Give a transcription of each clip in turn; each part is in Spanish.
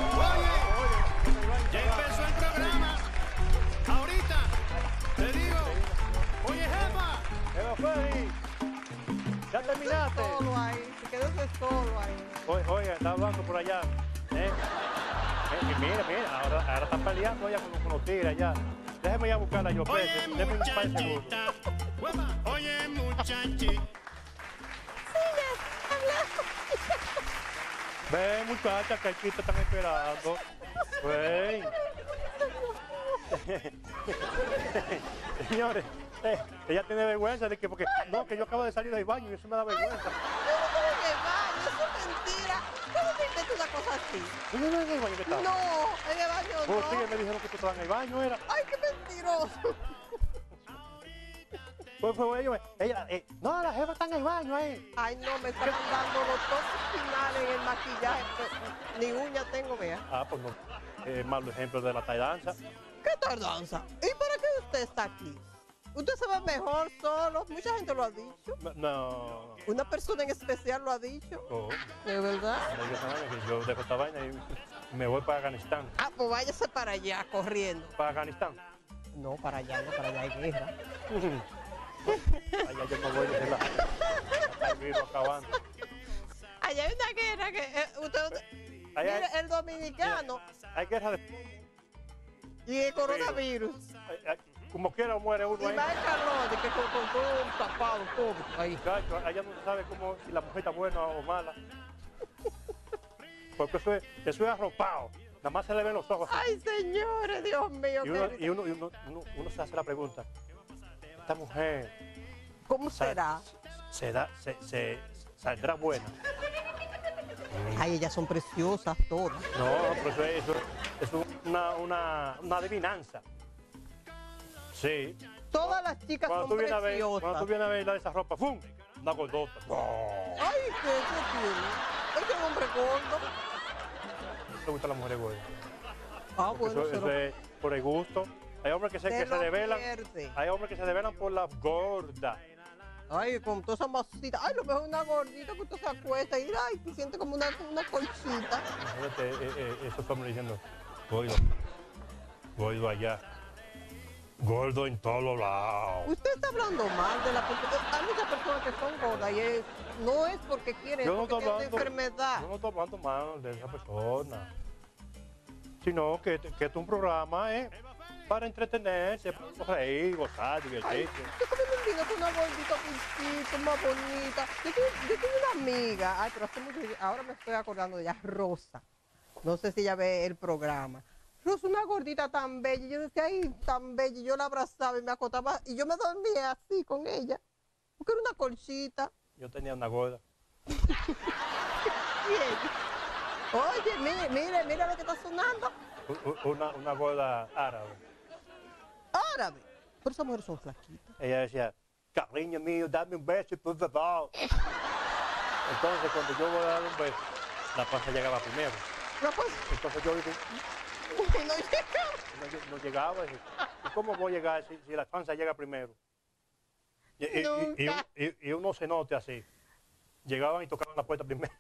Ya empezó el programa. Ahorita te digo, oye jefa. Eva Feli, ya terminaste. Solo ahí, quédese solo ahí. Oye, está hablando por allá. Mira, ahora están peleando allá con los tigres allá. Déjeme ir a buscarla yo, Oye déjeme un par de segundos. muchachita. Oye muchachita. Ven, muchacha, que aquí te están esperando. Ven. Señores, ella tiene vergüenza de que, porque no, que yo acabo de salir del baño y eso me da vergüenza. Yo no estoy en el baño, eso es mentira. ¿Cómo te inventas una cosa así? ¿Tú no ves en el baño que estaba? No, en el baño Los no. tigres me dijeron que tú estabas en el baño, era. Ay, qué mentiroso. Pues fue ella, no, la jefa está en el baño ahí. Ay, no, me están dando los toques finales en el maquillaje. Ni uña tengo, vea. Ah, pues no. Malo ejemplo de la tardanza. ¿Qué tardanza? ¿Y para qué usted está aquí? Usted se ve mejor solo. Mucha gente lo ha dicho. No. Una persona en especial lo ha dicho. Oh, ¿De verdad? no digas esa vaina, que yo dejo esta vaina y me voy para Afganistán. Ah, pues váyase para allá, corriendo. ¿Para Afganistán? No, para allá, no, para allá hay guerra. Allá yo me voy desde la virus acabando. Allá hay una guerra que Allá mire, el dominicano Hay guerra de... y el coronavirus. Como quiera muere uno Y ahí. va el calor, de que con todo tapado, todo ahí. Muchacho, allá no se sabe cómo, si la mujer está buena o mala. Porque eso es arropado. Nada más se le ven los ojos. Ay, señores, Dios mío. Y uno se hace la pregunta. Esta mujer ¿Cómo será? se saldrá buena. Ay, ellas son preciosas todas. No, pero eso es una adivinanza. Sí. Todas las chicas Cuando son tú vienes preciosas. a ver la de esa ropa, ¡fum! Una gordota. Ay, ¿qué tiene? Es que un hombre gordo. ¿Te gustan las mujeres gordas? Ah, bueno, Eso es por el gusto. Hay hombres que se develan. pierde. Hay hombres que se develan por las gordas. Ay, con toda esa masita. Ay, lo mejor una gordita que usted se acuesta y ay, te siente como una colchita. Imagínate, esos hombres diciendo, gordo allá. Gordo en todos lados. Usted está hablando mal de la porque hay muchas personas que son gordas y no es porque quieren, es porque tienen enfermedad. Yo no estoy hablando mal de esa persona. Sino que esto es un programa para entretenerse, para reír, gozar, divertirse. Yo como me vino con una gordita pinchita, más bonita. Yo tengo una amiga, ay, pero hace mucho, ahora me estoy acordando de ella, Rosa. No sé si ella ve el programa. Rosa, una gordita tan bella, yo decía, ay, tan bella, y yo la abrazaba y me acostaba, y yo me dormía así con ella, porque era una colchita. Yo tenía una gorda. Oye, mire lo que está sonando. Una gorda árabe. Árabe. Pero esas mujeres son flaquitas. Ella decía, cariño mío, dame un beso, por favor. Entonces, cuando yo voy a dar un beso, la panza llegaba primero. Entonces yo dije, No llega. no llegaba. ¿Y cómo voy a llegar si la panza llega primero? Y uno se note así. Llegaban y tocaban la puerta primero.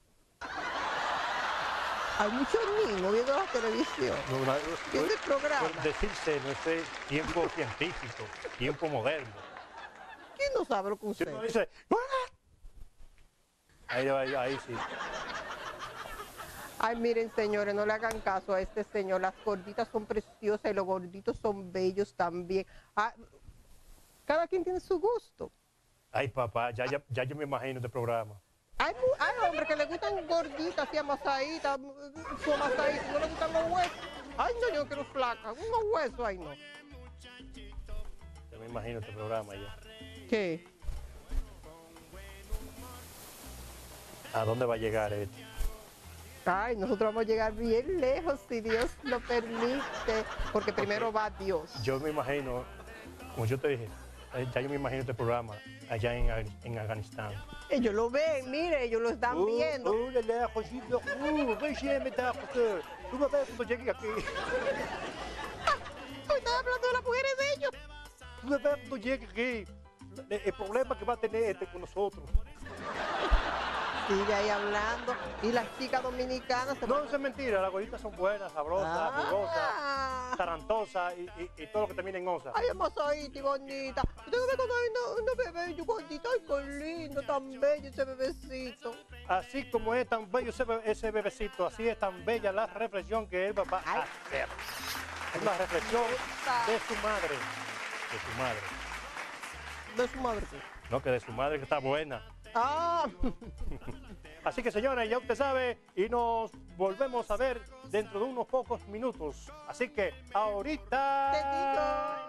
Hay muchos niños viendo la televisión. Viendo el programa. Decirse, no sé, tiempo científico, tiempo moderno. ¿Quién no sabe lo que Si usted? uno dice, ahí sí. Ay, miren, señores, no le hagan caso a este señor. Las gorditas son preciosas y los gorditos son bellos también. Ah, cada quien tiene su gusto. Ay, papá, ya yo me imagino este programa. Hay hombres que le gustan gorditas, así amasaditas, su amasadita, no le gustan los huesos. Ay, no, yo no quiero flaca, unos huesos, ay, no. Ya me imagino este programa ya. ¿Qué? ¿A dónde va a llegar esto? Ay, nosotros vamos a llegar bien lejos si Dios lo permite, porque primero va Dios. Yo me imagino, como yo te dije, ya yo me imagino este programa allá en Afganistán. Ellos lo ven, mire, ellos lo están viendo. Tú me ves cuando llegue aquí. Hoy están hablando de las mujeres de ellos. Tú me ves cuando llegue aquí. El problema que va a tener con nosotros. Sigue ahí hablando. Y las chicas dominicanas No, eso es mentira, las gorditas son buenas, sabrosas, jugosas, tarantosas y todo lo que termina en osa. Ay, hermosa, bonita. Usted me cuando hay una bebé, yo gordita, ay, qué lindo, tan bello ese bebecito. Así como es tan bello ese bebecito, así es tan bella la reflexión que él va a hacer. Es una reflexión de su madre. De su madre. ¿De su madre qué? No, que de su madre que está buena. Ah. Así que señores, ya usted sabe, y nos volvemos a ver dentro de unos pocos minutos. Así que ahorita... Te digo.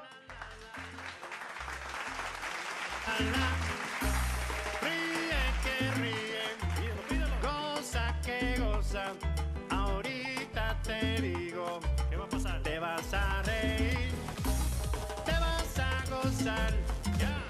Ríe que ríe, goza que goza. Ahorita te digo, ¿qué va a pasar? Te vas a reír, te vas a gozar. Ya.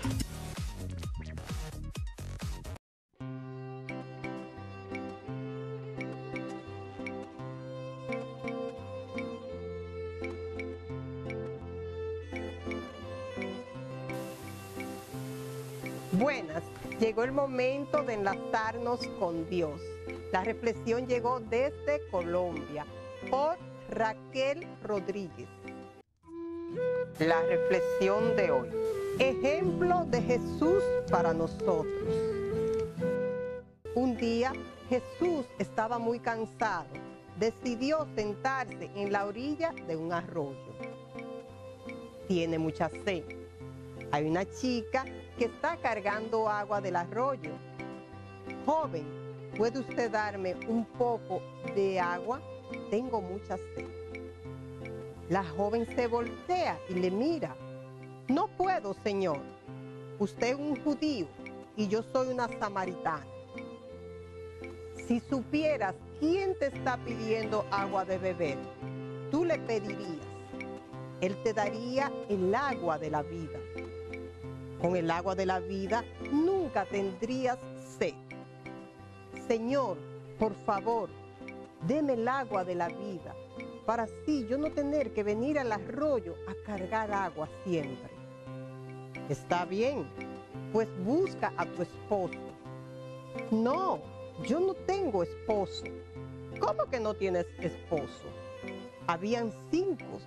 Buenas, llegó el momento de enlazarnos con Dios. La reflexión llegó desde Colombia por Raquel Rodríguez. La reflexión de hoy. Ejemplo de Jesús para nosotros. Un día Jesús estaba muy cansado. Decidió sentarse en la orilla de un arroyo. Tiene mucha sed. Hay una chica que está cargando agua del arroyo. Joven, ¿puede usted darme un poco de agua? Tengo mucha sed. La joven se voltea y le mira. No puedo, señor. Usted es un judío y yo soy una samaritana. Si supieras quién te está pidiendo agua de beber, tú le pedirías. Él te daría el agua de la vida. Con el agua de la vida nunca tendrías sed. Señor, por favor, deme el agua de la vida, para así yo no tener que venir al arroyo a cargar agua siempre. Está bien, pues busca a tu esposo. No, yo no tengo esposo. ¿Cómo que no tienes esposo? Habían cinco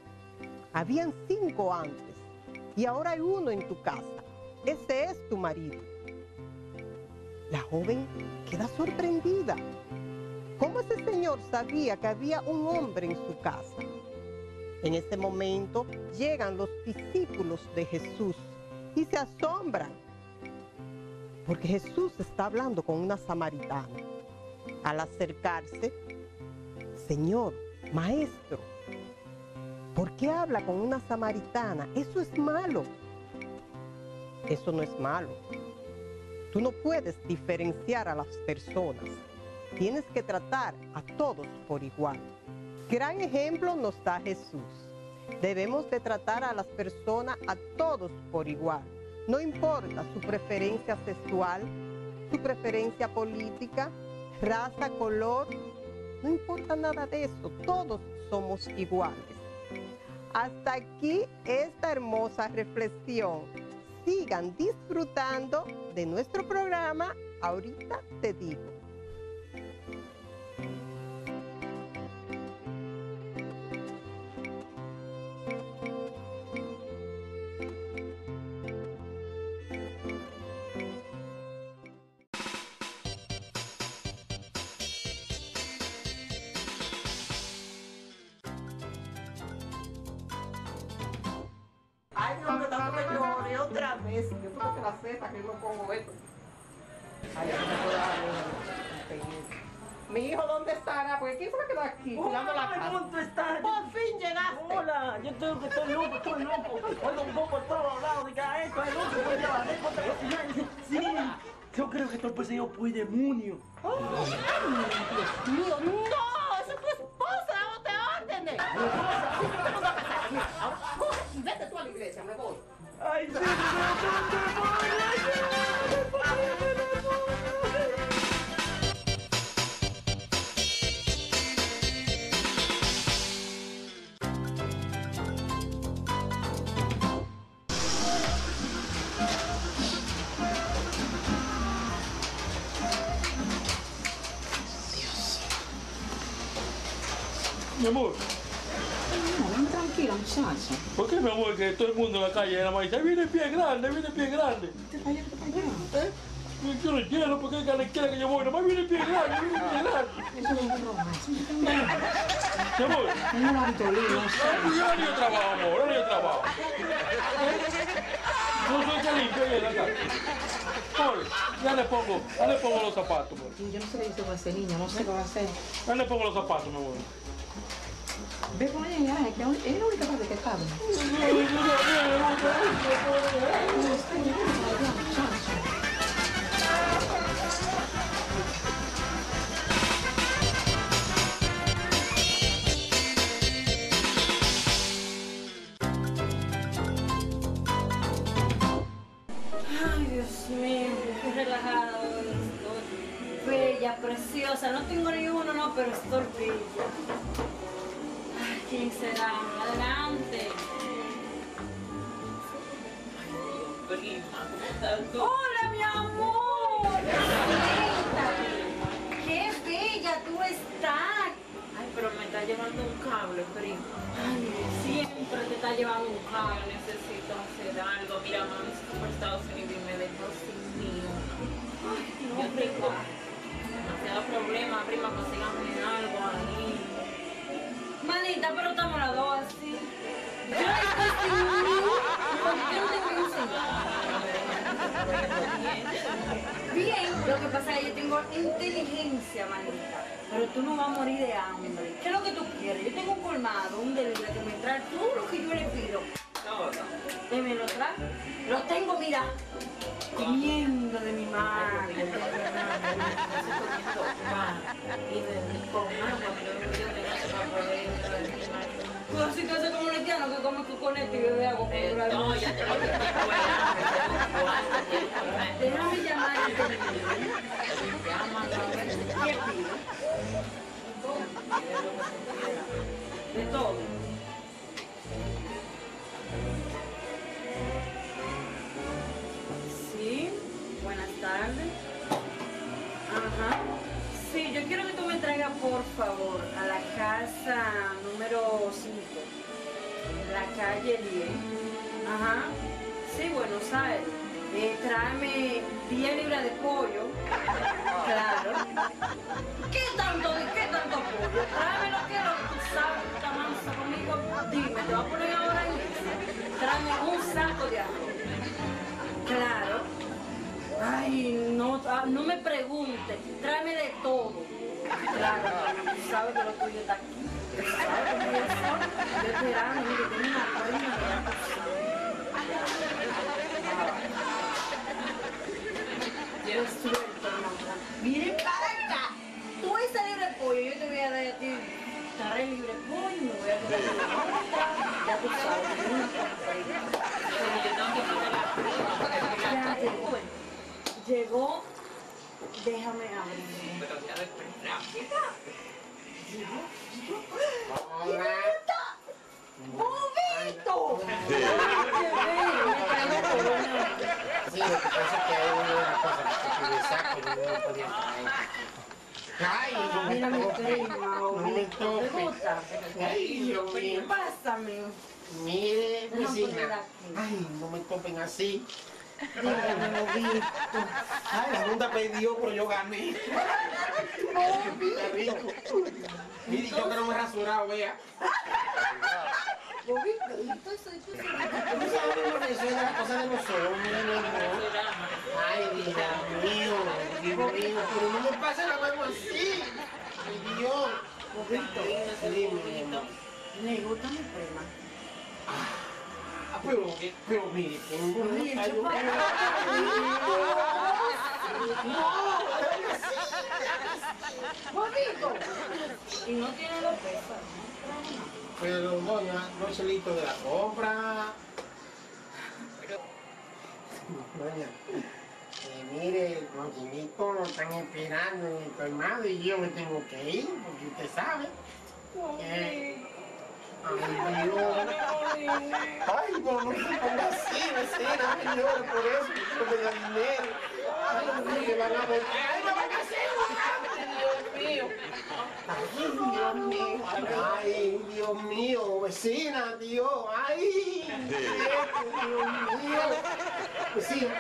antes. Y ahora hay uno en tu casa. Ese es tu marido. La joven queda sorprendida. ¿Cómo ese señor sabía que había un hombre en su casa? En ese momento llegan los discípulos de Jesús y se asombran. Porque Jesús está hablando con una samaritana. Al acercarse, Señor, maestro, ¿por qué habla con una samaritana? Eso es malo. Eso no es malo. Tú no puedes diferenciar a las personas. Tienes que tratar a todos por igual. Gran ejemplo nos da Jesús. Debemos de tratar a las personas a todos por igual. No importa su preferencia sexual, su preferencia política, raza, color. No importa nada de eso. Todos somos iguales. Hasta aquí esta hermosa reflexión. Sigan disfrutando de nuestro programa. Ahorita te digo. Ay, Dios mío, tanto que lloré otra vez. Yo creo que la cesta que yo me pongo esto. Ay, ya me puedo dar mi hijo, ¿dónde estará? Porque ¿quién se va a quedar aquí cuidando la casa? ¿Cómo tú estás? Por fin llegaste. Hola, yo estoy loco. Oigo un poco por todos lados. Diga, esto es loco, voy a llevar esto para cocinar. Sí, yo creo que estoy poseído por demonio. Oh, ay, Dios mío, no, esa es tu esposa, dándote órdenes. Sí, no te vas a casar aquí. Ahora, coge y vete tú a la iglesia, me voy. Ay, sí, Mi amor. No, ven tranquila, muchacha. ¿Por qué, mi amor, que todo el mundo en la calle nada más dice, viene el pie grande, viene el pie grande? ¿Qué para allá, qué para allá? Yo no entiendo por qué cada esquina que yo voy, nada más viene el pie grande, viene el pie grande. Eso no es broma, eso no es broma. Mi amor. Tengo un auditoría, no sé. Yo no trabajo, amor, yo no trabajo. No soy que limpio ahí en la casa. Amor, ya le pongo los zapatos, amor. Yo no sé qué hice con ese niño, no sé qué va a hacer. Ya le pongo los zapatos, mi amor. Ve con ella, que es la única parte que cabe. Ay, Dios mío, qué relajada hoy estoy. Bella, preciosa, no tengo ni uno, no, pero estoy bella. Ay, ¿quién será? Adelante. Hola, mi amor. Qué bella tú estás. Ay, pero me está llevando un cable, primo. Ay, siempre te está llevando un cable. Necesito hacer algo. Mira, mami, se fue a Estados Unidos y me dejó sin mío. Ay, no, yo tengo demasiado problema, prima, consígame algo ahí. Manita, pero estamos las dos así. Yo estoy sin mí. ¿Por qué no tengo un Bien, lo que pasa es que yo tengo inteligencia, manita. Pero tú no vas a morir de hambre. ¿Qué es lo que tú quieres? Yo tengo un colmado, un delivery que me trae todo lo que yo le pido. ¿Me lo trae? Lo tengo, mira, comiendo de mi mano. Tú así que haces como un haitiano que come coconete y bebe agua. No, ya te lo déjame llamar a ¿qué pido? De todo. Sí, buenas tardes. Ajá. Sí, yo quiero que tú me traigas, por favor, a la casa número 5, la calle 10. Ajá. Sí, Buenos Aires. Tráeme 10 libras de pollo. Claro. ¿Qué tanto pollo? Tráeme lo que tú sabes, tú estás mansa conmigo. Dime, te voy a poner ahora en eso. Tráeme un saco de arroz. Claro. Ay, no me preguntes. Tráeme de todo. Claro, tú sabes que lo tuyo está aquí. Tú sabes que yo soy veterano, mire, tengo una prima de la Dios suelto, hermana. Miren para acá. Tú esa libre pollo, yo te voy a dar a ti. Estaré libre pollo y me voy a quedar con la otra. Ya tú sabes, tengo una ya llegó. Déjame abrir. Pero ya después rápida. Hola. ¡Bobito! Sí, lo que pasa es que hay una cosa que te saco y no podía traer. Ay, no Mira mi prima, no me ¿te toque. gusta? Ay, Dios mío. Pásame. Mire, Déjame poner vecina. aquí. Ay, no me topen así. Dígame, Bobito. Ay, la Junta perdió, pero yo gané. Qué rico. Mire, yo que no me he rasurado, vea. Bobito, soy tu ¿Tú sabes lo que eso es la cosa de los hombres, mi amor? Ay, Dios mío, Dios mío, pero no me pase la mano así. Ay, Dios. Bobito. Dime, mi amor. Le gusta mi prima. Ah, pero mire, tengo un Oye, callo. chupa. No, Bobito. Y no tiene los pesos. pero doña, no es el hito de la compra. Doña, mire, los chinitos lo están esperando en el colmado y yo me tengo que ir, porque usted sabe. Ay, Dios. Ay, no, no se ponga así, vecina, no llore por eso, porque no me da dinero. Ay, me van a volver. Ay, me van a hacer un Dios mío. Ay, Dios mío. Ay, Dios mío, vecina, Dios, ay. Dios mío. Vecina,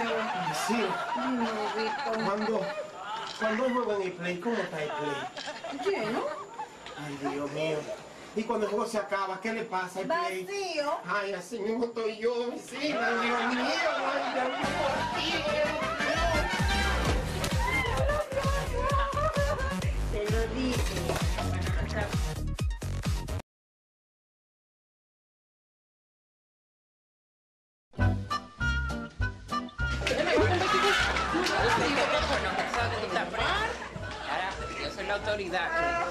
cuando juego en el Play, ¿cómo está el Play? Lleno. Ay, Dios mío. Y cuando el juego se acaba, ¿qué le pasa al Play? Vacío. Ay, así mismo estoy yo, vecina, Dios mío. Ay, Dios mío, Te lo dije. Yo soy la autoridad.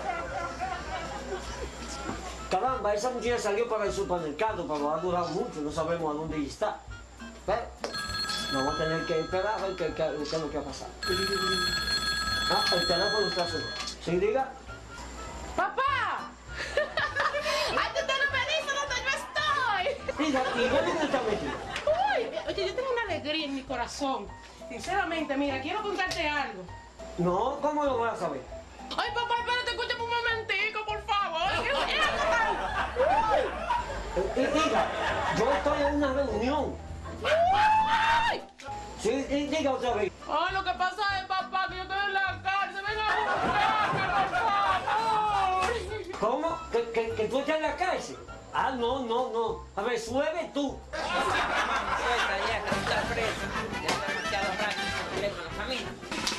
Caramba, esa muchacha salió para el supermercado, pero ha durado mucho, no sabemos a dónde ella está. Pero vamos a tener que esperar a ver qué es lo que ha pasado. Ah, el teléfono está sonando. ¿Sí, diga? ¡Papá! ¡Antes te lo pediste donde yo estoy! Mira, ¿y dónde está metido? Uy, oye, yo tengo una alegría en mi corazón. Sinceramente, mira, quiero contarte algo. No, ¿cómo lo vas a saber? Ay, papá, espérate, escúchame un momentico, por favor. Diga, yo estoy en una reunión. Sí, diga otra vez. Ay, lo que pasa es, papá, que yo estoy en la cárcel. Ven a buscarme, por favor. ¿Cómo? ¿Que tú estás en la cárcel? Ah, no. Resuelve tú. Suelta ya, que no estás preso. Ya está demasiado rápido por teléfono, camina.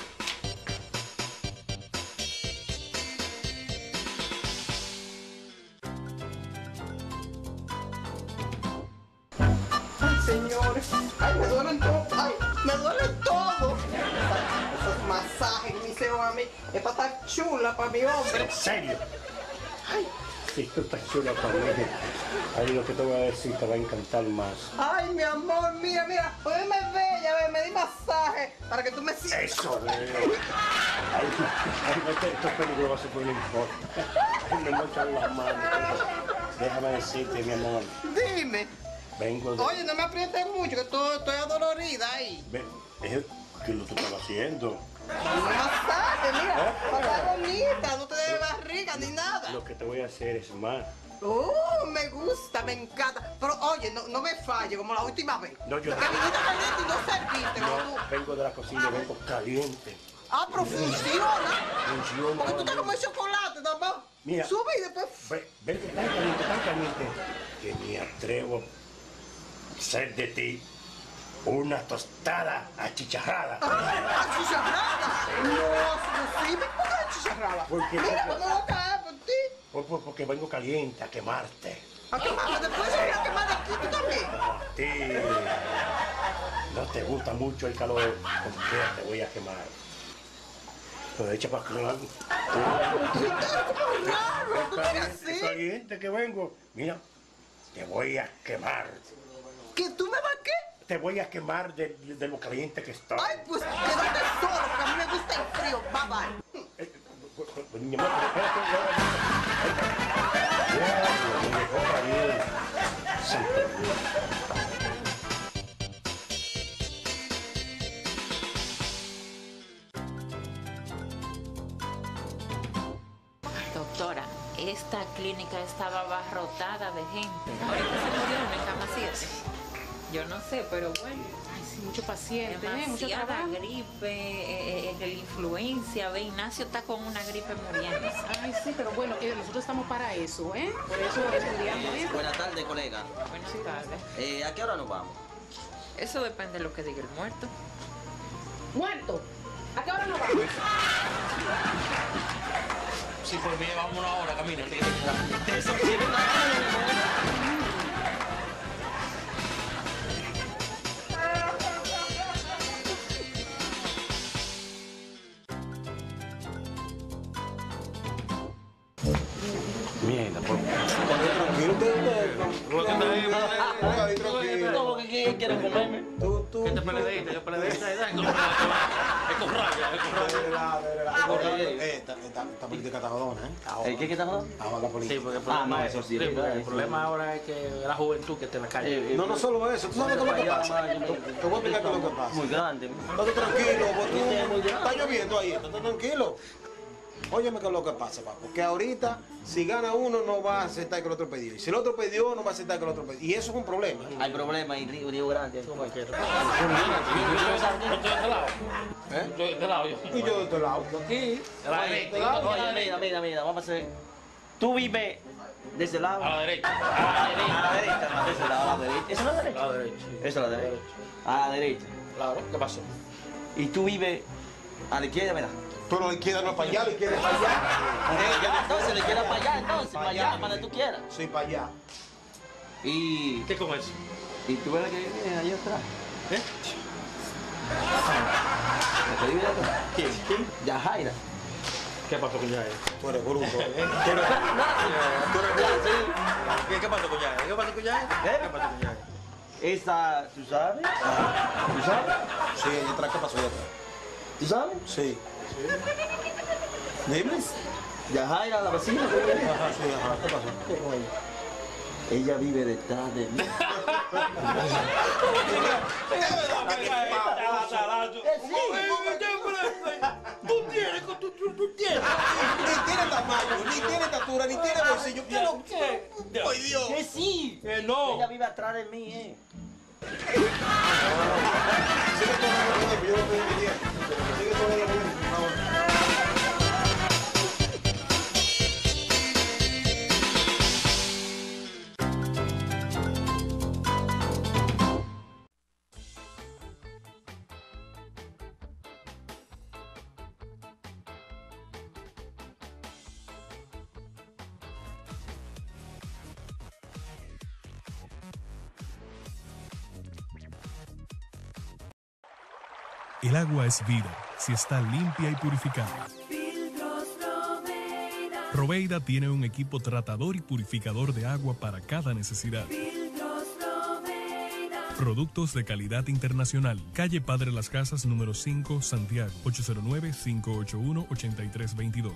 Ay, señores. Ay, me duelen todo. Ay, me duelen todo. Esos masajes que me hicieron a mí. Es para estar chula para mi hombre. ¿En serio? Ay. Si tú estás chula para mí, ahí lo que te voy a decir te va a encantar más. Ay, mi amor, mira, ponme bella, me di masaje para que tú me sientas. Eso, esto es peligroso, pero no importa. Ay, me mochan las manos. Déjame decirte, mi amor. Dime. Vengo de... Oye, no me aprietes mucho, que estoy adolorida ahí. Ven, es que lo tú estabas haciendo. Dame un masaje, mira, para estar bonita, no te dé barriga ni nada. Lo que te voy a hacer es más. Me gusta, me encanta. Pero oye, no me falle como la última vez. No, yo Porque viniste caliente y no serviste, como tú. Vengo de la cocina, vengo caliente. Ah, pero funciona. Funciona. Porque tú estás como el chocolate, nada más. Mira. Sube y después... Ven, tan caliente, que me atrevo a hacer de ti una tostada achicharrada. ¿Achicharrada? No, sí, ¿por qué achicharrada? Mira, pues me voy a caer por ti. Porque vengo caliente a quemarte. ¿A quemarte? Después se voy a quemar aquí, tú también. A ti. No te gusta mucho el calor, ¿con qué te voy a quemar? Pues echa para acá. Caliente que vengo. Mira, te voy a quemar. ¿Que tú me vas a qué? Te voy a quemar de lo caliente que estoy. Ay, pues quédate solo, porque a mí me gusta el frío. Bye, bye. Mi amor, Doctora, esta clínica estaba abarrotada de gente. Ahorita se murieron en cama 7. Yo no sé, pero bueno. Ay, sí, mucho paciente, mucho Demasiada trabajo. gripe, la influencia. Ve, Ignacio está con una gripe muriendo. Ay, sí, pero bueno, nosotros estamos para eso, ¿eh? Por eso estudiamos esto. Buenas tardes, colega. Buenas tardes. ¿A qué hora nos vamos? Eso depende de lo que diga el muerto. ¿Muerto? ¿A qué hora nos vamos? Si por mí vamos una hora, camina. Mierda, por ¿Cómo que quieren comerme? ¿Qué te peledeíste? ¿Qué peledeíste? Es con rabia, es con rabia. Esta política está jodona, ¿eh? ¿Qué está jodona? La política. Sí, porque el problema ahora es que la juventud que está en la calle. No solo eso, tú sabes lo que pasa. Te voy a explicar lo que pasa. Muy grande. Estate tranquilo, tú estás lloviendo ahí, estate tranquilo. Óyeme qué es lo que pasa, papá. Porque ahorita, si gana uno, no va a aceptar que el otro pidió. Y si el otro pidió, no va a aceptar que el otro pidió. Y eso es un problema. Hay problemas en Río Grande. ¿Cómo es que? Yo estoy de este lado. ¿Eh? Yo de este lado. Y yo de este lado. Aquí. De la derecha. Oye, mira, vamos a hacer. Tú vives de ese lado. A la derecha. A la derecha. De ese lado, a la derecha. ¿Esa es la derecha? A la derecha. Esa es la derecha. A la derecha. Claro, ¿qué pasó? Y tú vives a la izquierda, mira. Pero la izquierda no es para allá, la izquierda es para allá. Entonces, la izquierda para allá, entonces, para allá, para donde tú quieras. Sí, para allá. Y. ¿Qué con eso? ¿Y tú ves la que viene allá atrás? ¿Eh? ¿La que vive allá atrás? ¿Quién? Yajaira. ¿Qué pasó con Yajaira? Tú eres bruto. ¿Qué pasó con Yajaira? ¿Qué pasó con Yajaira? ¿Qué pasó con Yajaira? Esa, ¿tú sabes? ¿Tú sabes? Sí, allá atrás, ¿qué pasó allá atrás? ¿Tú sabes? Sí. Dime. Yajaira, la vecina que vive. Ajá, sí, ajá. ¿Qué pasó? ¿Qué con ella? Ella vive detrás de mí. Tú tienes. Ni tiene tamaño, ni tiene estatura, ni tiene bolsillo. ¿Qué? ¡Ay, Dios! ¡Que sí! No. Ella vive atrás de mí, Sigue tomando, yo no estoy entendiendo. Sigue tomando, por favor. El agua es vida si está limpia y purificada. Robeida tiene un equipo tratador y purificador de agua para cada necesidad. Productos de calidad internacional. Calle Padre Las Casas, número 5, Santiago, 809-581-8322.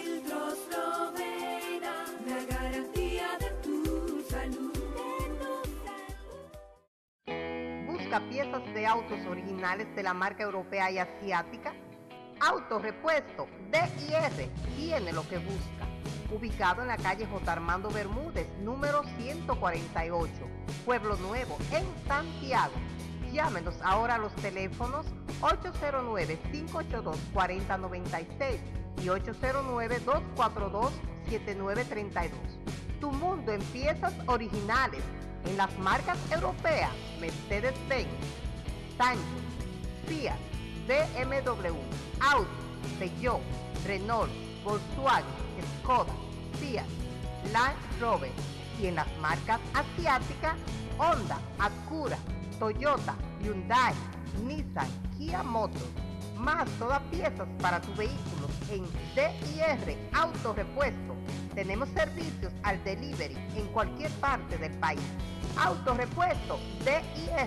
La garantía de tu salud. Busca piezas de autos originales de la marca europea y asiática. Autorepuesto D&R tiene lo que busca. Ubicado en la calle J. Armando Bermúdez, número 148, Pueblo Nuevo, en Santiago. Llámenos ahora a los teléfonos 809-582-4096 y 809-242-7932. Tu mundo en piezas originales en las marcas europeas Mercedes-Benz, Sancho, Fiat, BMW, Audi, Peugeot, Renault, Volkswagen, Skoda, Fiat, Land Rover, y en las marcas asiáticas Honda, Acura, Toyota, Hyundai, Nissan, Kia Motors, más todas piezas para tu vehículo en D&R Autorepuesto. Tenemos servicios al delivery en cualquier parte del país. Autorepuesto D&R.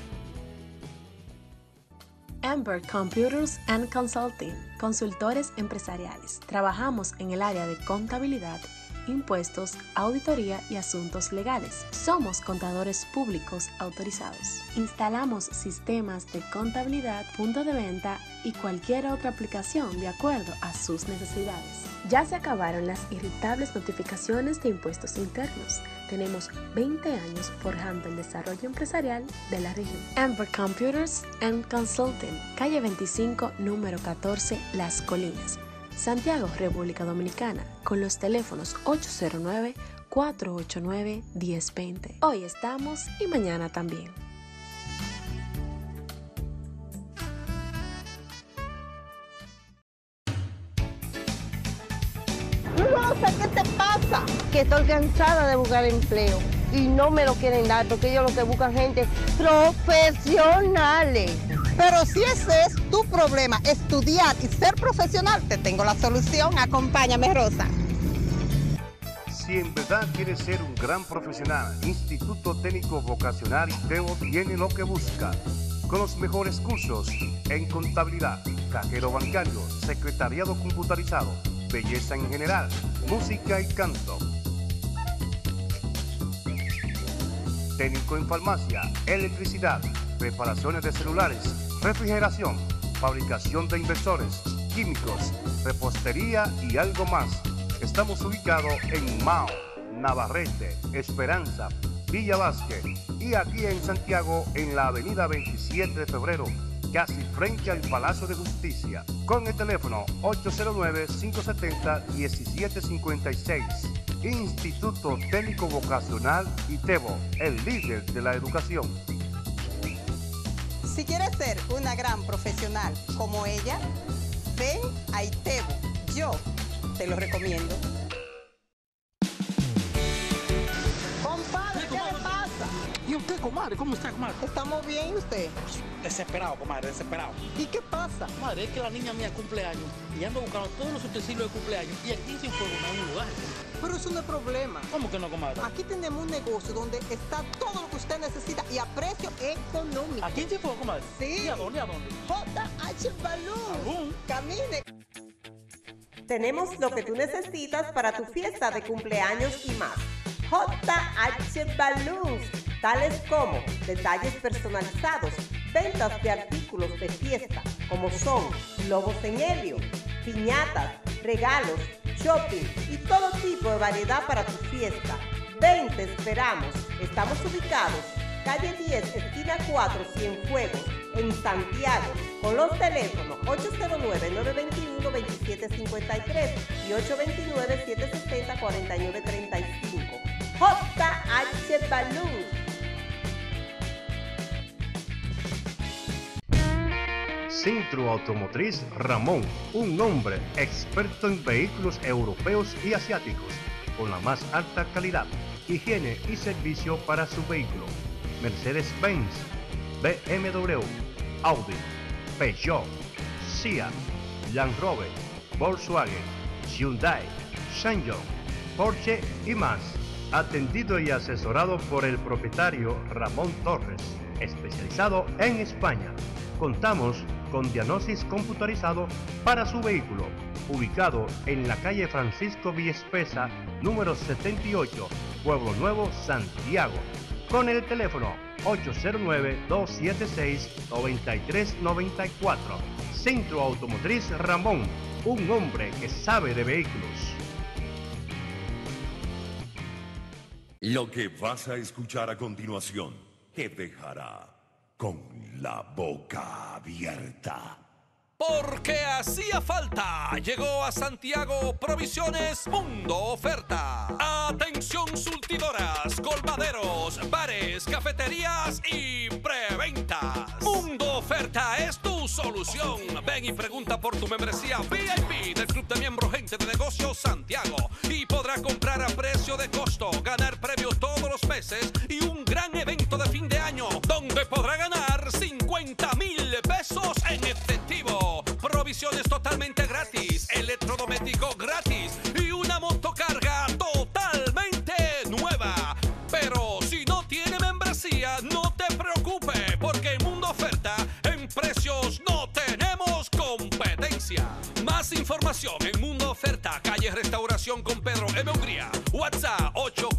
Amber Computers and Consulting, consultores empresariales. Trabajamos en el área de contabilidad, impuestos, auditoría y asuntos legales. Somos contadores públicos autorizados. Instalamos sistemas de contabilidad, punto de venta y cualquier otra aplicación de acuerdo a sus necesidades. Ya se acabaron las irritables notificaciones de impuestos internos. Tenemos 20 años forjando el desarrollo empresarial de la región. Amber Computers and Consulting, calle 25, número 14, Las Colinas, Santiago, República Dominicana, con los teléfonos 809-489-1020. Hoy estamos y mañana también. Rosa, ¿qué te pasa? Que estoy cansada de buscar empleo y no me lo quieren dar porque ellos lo que buscan gente profesionales. Pero si ese es tu problema, estudiar y ser profesional, te tengo la solución. Acompáñame, Rosa. Si en verdad quieres ser un gran profesional, Instituto Técnico Vocacional ITEVO tiene lo que busca. Con los mejores cursos en contabilidad, cajero bancario, secretariado computarizado, belleza en general, música y canto. Técnico en farmacia, electricidad, reparaciones de celulares, refrigeración, fabricación de inversores, químicos, repostería y algo más. Estamos ubicados en Mao, Navarrete, Esperanza, Villa Vázquez y aquí en Santiago en la avenida 27 de febrero, casi frente al Palacio de Justicia, con el teléfono 809-570-1756. Instituto Técnico Vocacional ITEVO, el líder de la educación. Si quieres ser una gran profesional como ella, ven a ITEVO. Yo te lo recomiendo. Compadre, ¿qué le pasa? ¿Y usted, comadre? ¿Cómo está, comadre? ¿Estamos bien, ¿y usted? Desesperado, comadre, desesperado. ¿Y qué pasa? Comadre, es que la niña mía cumple años y ando buscando todos los utensilios de cumpleaños y aquí en Cienfuegos no hay un lugar. Pero eso no es problema. ¿Cómo que no, comadre? Aquí tenemos un negocio donde está todo lo que usted necesita y a precio económico. ¿Aquí en Cienfuegos, comadre? Sí. ¿Y a dónde, a dónde? JH Balloon. Camine. Tenemos lo que tú necesitas para tu fiesta de cumpleaños y más. JH Balloons, tales como detalles personalizados, ventas de artículos de fiesta, como son globos en helio, piñatas, regalos, shopping y todo tipo de variedad para tu fiesta. Ven, te esperamos. Estamos ubicados calle 10, esquina 4, Cienfuegos, en Santiago, con los teléfonos 809-921-2753 y 829-760-4935. JH Balloon. Centro Automotriz Ramón, un hombre experto en vehículos europeos y asiáticos, con la más alta calidad, higiene y servicio para su vehículo. Mercedes-Benz, BMW, Audi, Peugeot, Seat, Land Rover, Volkswagen, Hyundai, Ssangyong, Porsche y más. Atendido y asesorado por el propietario Ramón Torres, especializado en España. Contamos con diagnosis computarizado para su vehículo, ubicado en la calle Francisco Villaespesa, número 78, Pueblo Nuevo, Santiago, con el teléfono 809-276-9394. Centro Automotriz Ramón, un hombre que sabe de vehículos. Lo que vas a escuchar a continuación te dejará con la boca abierta. Porque hacía falta, llegó a Santiago Provisiones Mundo Oferta. Atención surtidoras, colmaderos, bares, cafeterías y preventas. Mundo Oferta es tu solución. Ven y pregunta por tu membresía VIP del Club de Miembros Gente de Negocios Santiago y podrá comprar a precio de costo, ganar premios todos los meses y un gran evento de fin de año donde podrá ganar 50,000 pesos en efectivo. Provisiones totalmente gratis, electrodoméstico gratis y una motocarga totalmente nueva. Pero si no tiene membresía, no te preocupes, porque en Mundo Oferta en precios no tenemos competencia. Más información en Mundo Oferta, calle Restauración con Pedro M. Hungría. WhatsApp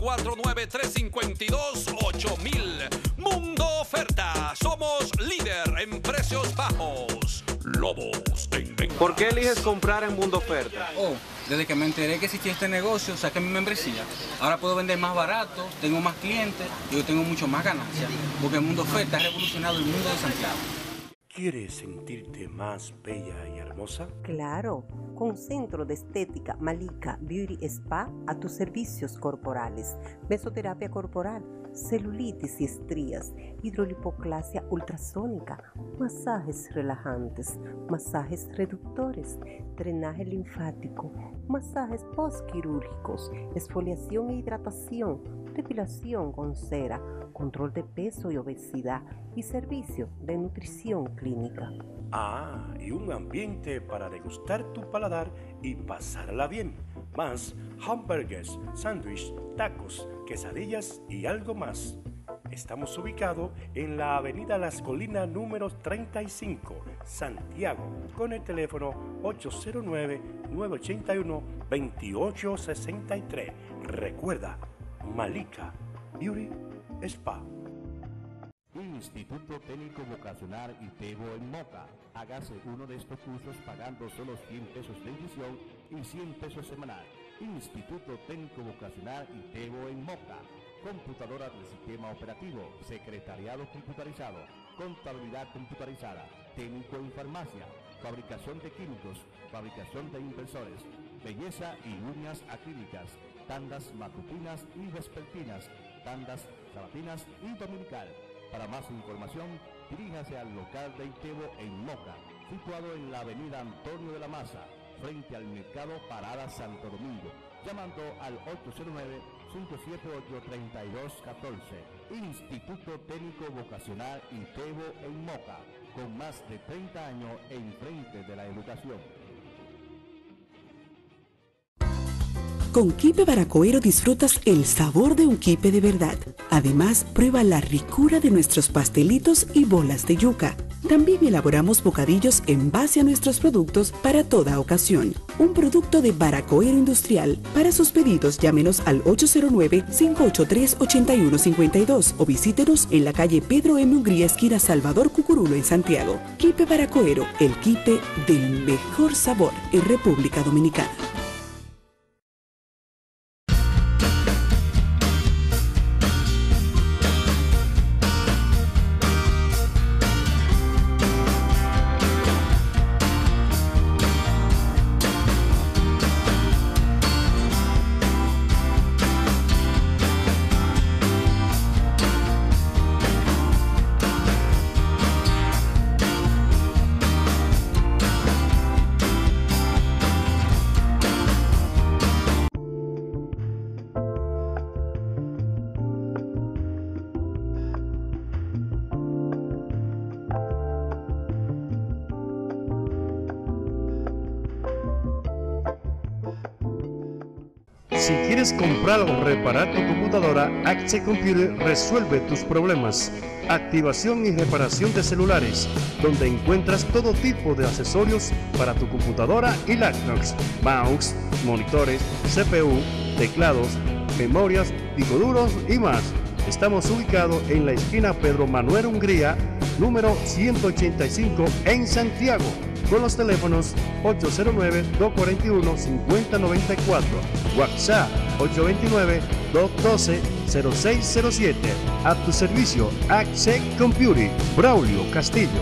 849-352-8000. Mundo Oferta, somos líder en precios bajos. Lobos en venta. ¿Por qué eliges comprar en Mundo Oferta? Oh, desde que me enteré que existía este negocio, saqué mi membresía. Ahora puedo vender más barato, tengo más clientes y yo tengo mucho más ganancias. Porque Mundo Oferta ha revolucionado el mundo de Santiago. ¿Quieres sentirte más bella y hermosa? Claro, con Centro de Estética Malika Beauty Spa a tus servicios corporales, mesoterapia corporal, celulitis y estrías, hidrolipoclasia ultrasónica, masajes relajantes, masajes reductores, drenaje linfático, masajes postquirúrgicos, exfoliación e hidratación, depilación con cera, control de peso y obesidad y servicio de nutrición clínica. Ah, y un ambiente para degustar tu paladar y pasarla bien. Más hamburgues, sándwiches, tacos, quesadillas y algo más. Estamos ubicados en la avenida Las Colinas número 35, Santiago, con el teléfono 809-981-2863. Recuerda, Malika Beauty Spa. Instituto Técnico Vocacional ITEVO en Moca. Hágase uno de estos cursos pagando solo 100 pesos de inscripción y 100 pesos semanal. Instituto Técnico Vocacional ITEVO en Moca. Computadora del sistema operativo, secretariado computarizado, contabilidad computarizada, técnico en farmacia, fabricación de químicos, fabricación de impresores, belleza y uñas acrílicas, tandas matutinas y vespertinas, tandas sabatinas y dominical. Para más información, diríjase al local de ITEVO en Moca, situado en la avenida Antonio de la Maza, frente al Mercado Parada Santo Domingo, llamando al 809-578-3214. Instituto Técnico Vocacional ITEVO en Moca, con más de 30 años en frente de la educación. Con Quipe Baracoero disfrutas el sabor de un quipe de verdad. Además, prueba la ricura de nuestros pastelitos y bolas de yuca. También elaboramos bocadillos en base a nuestros productos para toda ocasión. Un producto de Baracoero Industrial. Para sus pedidos, llámenos al 809-583-8152 o visítenos en la calle Pedro M. Ungría, esquina Salvador Cucurulo, en Santiago. Quipe Baracoero, el quipe del mejor sabor en República Dominicana. Si quieres comprar o reparar tu computadora, Access Computer resuelve tus problemas. Activación y reparación de celulares, donde encuentras todo tipo de accesorios para tu computadora y laptops, mouse, monitores, CPU, teclados, memorias, discos duros y más. Estamos ubicados en la esquina Pedro Manuel Ungría, número 185 en Santiago, con los teléfonos 809-241-5094, WhatsApp 829-212-0607. A tu servicio, Access Computing, Braulio Castillo.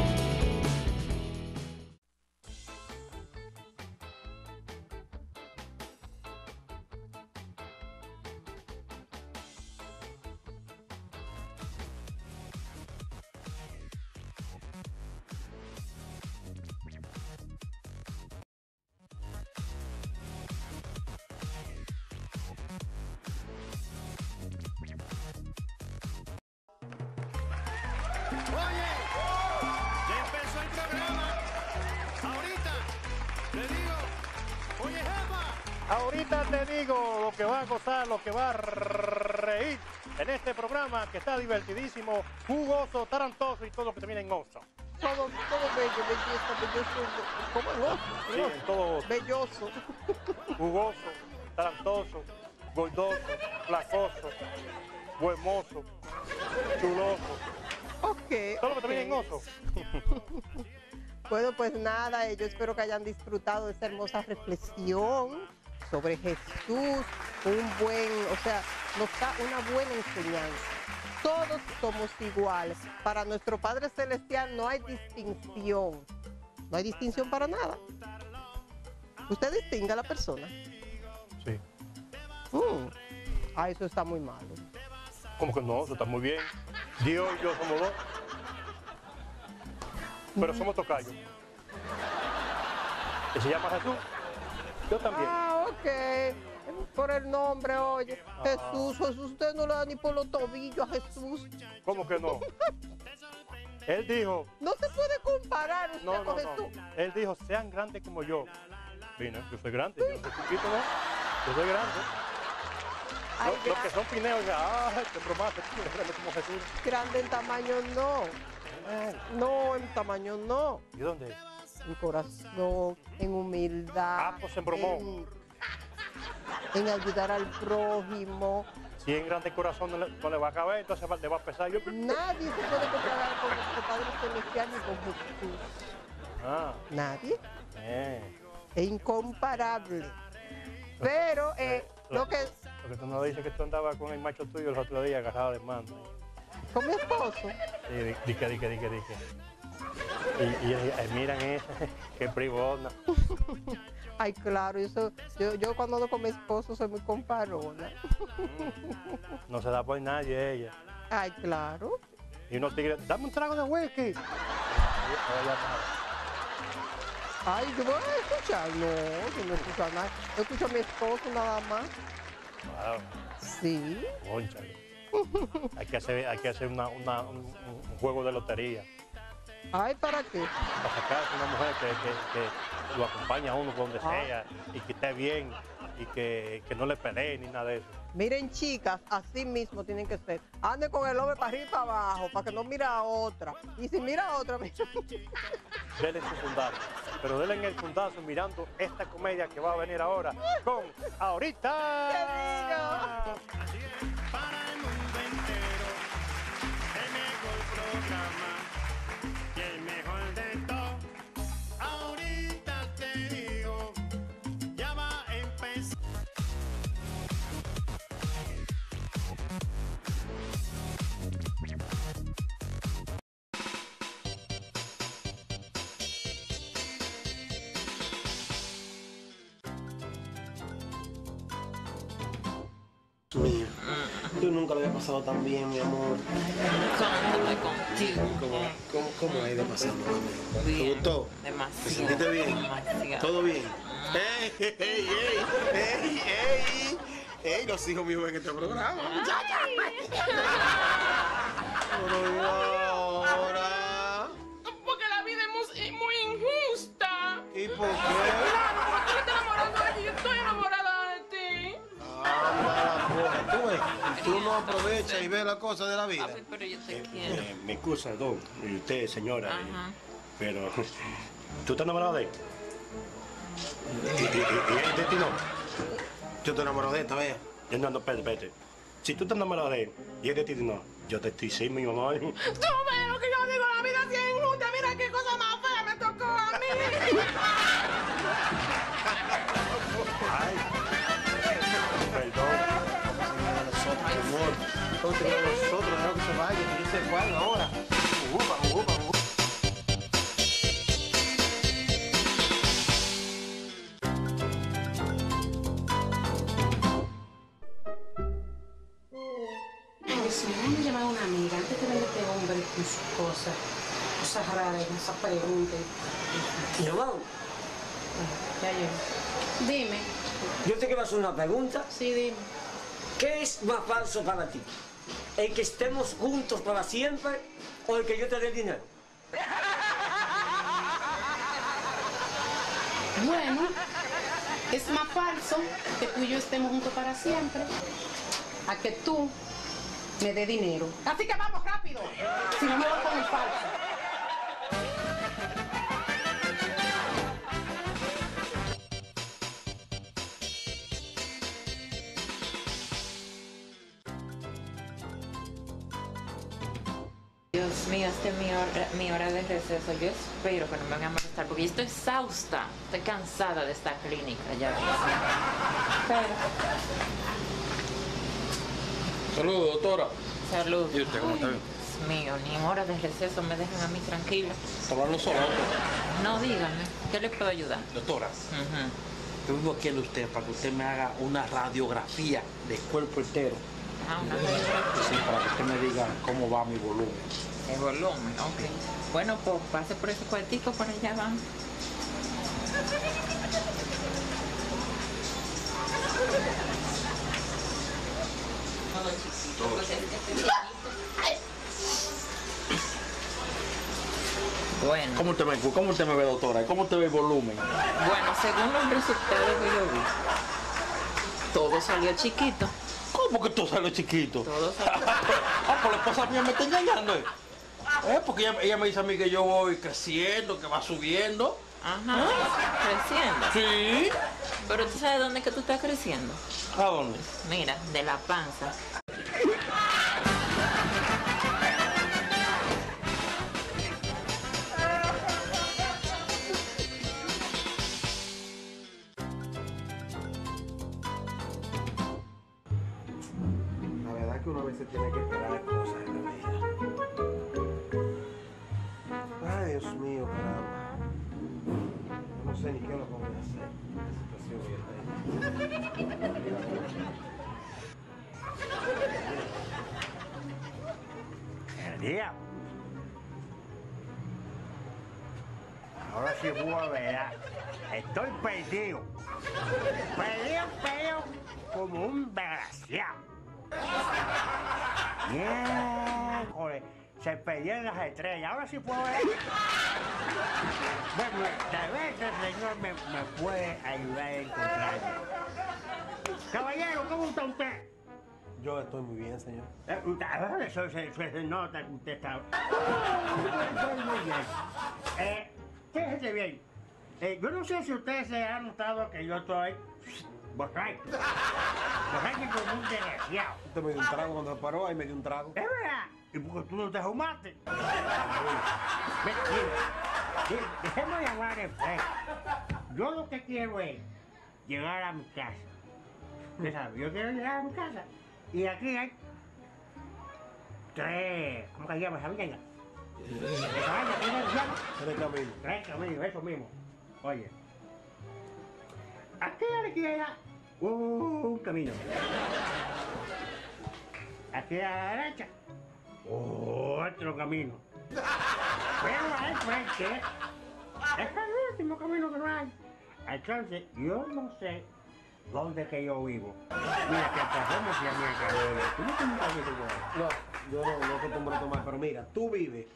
Ahorita te digo lo que va a gozar, lo que va a reír en este programa que está divertidísimo, jugoso, tarantoso y todo lo que termina en oso. Todo bello, belleza, belloso, ¿cómo es oso? Sí, en todo oso. Belloso. Jugoso, tarantoso, gordoso, flacoso, buemoso, chuloso. Ok. Todo lo que termina en oso. Bueno, pues nada, yo espero que hayan disfrutado de esta hermosa reflexión sobre Jesús, nos da una buena enseñanza. Todos somos iguales. Para nuestro Padre Celestial no hay distinción. No hay distinción para nada. Usted distingue a la persona. Sí. Eso está muy malo. ¿Cómo que no? Eso está muy bien. Dios y yo somos dos. Pero somos tocayos. ¿Y se llama Jesús? Yo también. Ok. Por el nombre, oye. Jesús, usted no le da ni por los tobillos a Jesús. ¿Cómo que no? Él dijo... No se puede comparar usted con Jesús. Él dijo, sean grandes como yo. Mira, yo soy grande, yo no soy chiquito, ¿no? Yo soy grande. Los que son pineos, te bromaste, tú eres grande como Jesús. Grande en tamaño no. No, en tamaño no. ¿Y dónde es? En corazón, en humildad. Pues se embromó. en ayudar al prójimo. Si en grande corazón no le va a caber, entonces le va a pesar. Nadie se puede comparar con nuestro Padre Celestial ni con Jesús. Nadie. Es incomparable. Pero lo que tú no dices que tú andabas con el macho tuyo el otro día agarrado de mano. ¿Con mi esposo? Sí, dique. Y miran esa, qué privona. Ay, claro, yo cuando ando con mi esposo soy muy comparona. No se da por nadie ella. Ay, claro. Y unos tigres, dame un trago de whisky. Ay, yo voy a escuchar. No, yo no escucho a nadie. Yo escucho a mi esposo nada más. Wow. Sí. Cónchale. Hay que hacer un juego de lotería. Ay, ¿para qué? Para sacarse una mujer que lo acompañe a uno por donde sea y que esté bien y que no le pelee ni nada de eso. Miren, chicas, así mismo tienen que ser. Anden con el hombre para arriba y para abajo, para que no mire a otra. Y si mira a otra, Denle su fundazo. Pero denle en el fundazo mirando esta comedia que va a venir ahora con Ahorita. ¡Qué digo! Así es, para el mundo entero, el mejor programa y el mejor de todo. Ahorita te digo, ya va a empezar. Mío. Yo nunca lo había pasado tan bien, mi amor. ¿Cómo ha ido pasando, mami? ¿Te gustó? Demasiado. ¿Te sentiste bien? Demasiado. ¿Todo bien? ¡Ey! Los hijos míos ven este programa, muchacha. Ahora. Porque la vida es muy injusta. ¿Y por qué? Claro, porque tú estás enamorado de ti, yo estoy enamorada de ti. Tú ves, tú no aprovechas y ves la cosa de la vida. Pero yo te quiero. Me excusa, don, y usted, señora, Ajá. pero ¿tú estás enamorado de él? ¿Y él de ti no? Yo estoy enamorado de esta, vea. No, espérate. Si tú estás enamorado de él y él de ti no, yo te estoy sí, mi amor. Tú ves lo que yo digo, la vida sí es injusta, mira qué cosa más fea me tocó a mí. Ay, perdón. Entonces nosotros, dejamos que se vaya, que yo sé cuál ahora. Upa. Si me llamar a una amiga antes que venga este hombre con sus cosas raras, esas preguntas. ¿Llamado? Ya llego. Dime. Yo te quiero hacer una pregunta. Sí, dime. ¿Qué es más falso para ti? ¿El que estemos juntos para siempre o el que yo te dé dinero? Bueno, es más falso que tú y yo estemos juntos para siempre a que tú me dé dinero. Así que vamos rápido, si no me voy con el falso. Dios mío, esta es mi hora de receso. Yo espero que no me van a molestar porque yo estoy exhausta. Estoy cansada de esta clínica ya. Pero... Saludos, doctora. Salud. ¿Y usted cómo está bien? Dios mío, ni en hora de receso me dejan a mí tranquila. ¿Está hablando sola, doctora? No, dígame, ¿qué le puedo ayudar? Doctora, yo vengo aquí a usted para que usted me haga una radiografía del cuerpo entero. Ah, una radiografía. Sí, para que usted me diga cómo va mi volumen. El volumen, ok. Bueno, pues pase por ese cuartico, por allá vamos. Bueno. ¿Cómo usted me ve, doctora? ¿Cómo usted ve el volumen? Bueno, según los resultados que yo vi, todo salió chiquito. ¿Cómo que todo salió chiquito? Todo salió. Pues la esposa mía me está engañando. Porque ella me dice a mí que yo voy creciendo, que va subiendo. Ajá. ¿Creciendo? Sí. Pero tú sabes dónde es que tú estás creciendo. ¿A dónde? Mira, de la panza. La verdad que uno a veces tiene que esperar cosas en la vida. Ay, Dios mío, caramba. Yo no sé ni qué es lo que voy a hacer. La situación que está ahí. El diablo. Ahora sí puedo ver. Estoy perdido. Perdido como un desgraciado. Miércoles, se perdieron las estrellas. Ahora sí puedo ver. Bueno, tal vez el Señor me puede ayudar a encontrarme. Caballero, ¿cómo está usted? Yo estoy muy bien, señor. Eso se nota que usted está... Estoy muy bien. Fíjese bien. Yo no sé si ustedes se han notado que yo estoy... borracho. Borracho como un desgraciado. Usted me dio un trago cuando se paró, ahí me dio un trago. ¿Es verdad? ¿Y por qué tú no te fumaste? Mira, déjeme llamar en frente. Yo lo que quiero es llegar a mi casa. ¿Usted sabe? Yo quiero llegar a mi casa. Y aquí hay 3... ¿Cómo que se llama esa mierda? Tres caminos. 3 caminos, eso mismo. Oye. Aquí a la izquierda, un camino. Aquí a la derecha, otro camino. Pero al frente, es el último camino que no hay. Entonces, yo no sé dónde que yo vivo. Mira, que hasta hacemos ya mi cabello. ¿Tú no tienes un cabello igual? No, yo no acostumbro a tomar, pero mira, tú vives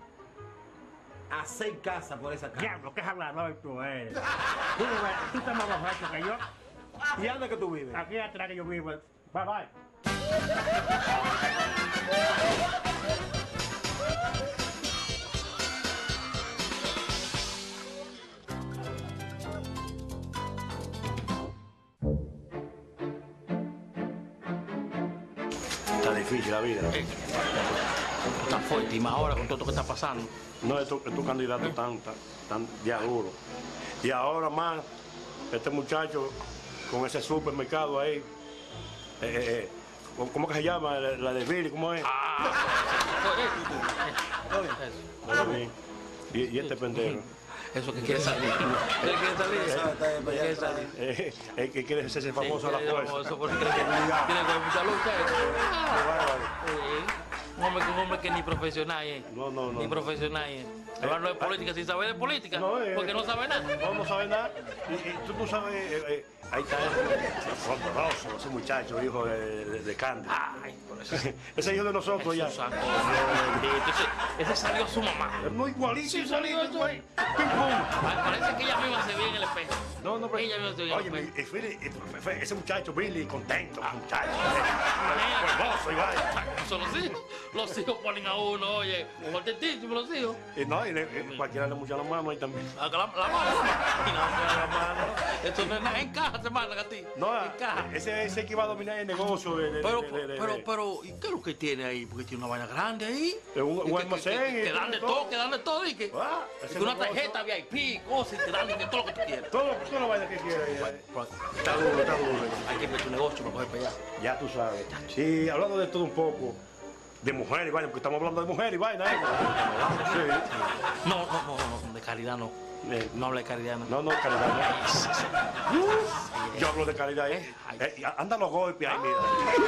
a 6 casas por esa casa. Diablo, qué hablador tú eres. Tú estás más borracho que yo. ¿Y dónde que tú vives? Aquí atrás que yo vivo. Bye, bye. Está difícil la vida. Está fuerte y más ahora con todo lo que está pasando. No, estos candidatos tan ya duros. Y ahora más, este muchacho con ese supermercado ahí, ¿cómo que se llama? La de Billy, ¿cómo es? Y este pendejo. Eso que quiere salir. Él quiere salir. El que quiere ser famoso a la fuerza. Eso por si quiere que mucha lucha. Un hombre que ni profesional es. No. Ni profesional es. Hablando de política sin saber de política. Porque no sabe nada. No sabe nada. Y tú no sabes. Ahí está frondoso, ese muchacho, hijo de Candy. Ay, por eso. Ese hijo de nosotros ya. Ese salió su mamá. Es muy igualito. Sí, salió eso. Parece que ella misma se ve en el espejo. No, pero... Ella misma se ve en el espejo. Oye, ese muchacho, Billy, contento, muchacho. Hermoso, igual. Son los hijos ponen a uno, oye, contentísimos los hijos. Y no, cualquiera le mucha la mano ahí también. La mano. Esto no es nada en caja, se mandan a ti. No, ese que va a dominar el negocio Pero, ¿y qué es lo que tiene ahí? Porque tiene una vaina grande ahí. Un almacén. Que dan de todo, y que una tarjeta VIP, cosas, y te dan de todo lo que tú quieras. Toda la vaina que quieras. Está duro. Hay que meter un negocio para coger para allá. Ya tú sabes. Sí, hablando de todo un poco. De mujeres y vaina, porque estamos hablando de mujeres y vaina, ¿eh? Sí. No, de caridad no. No habla de caridad, no. No, caridad no. Yo hablo de caridad, ¿eh? Anda los golpes ahí, mira.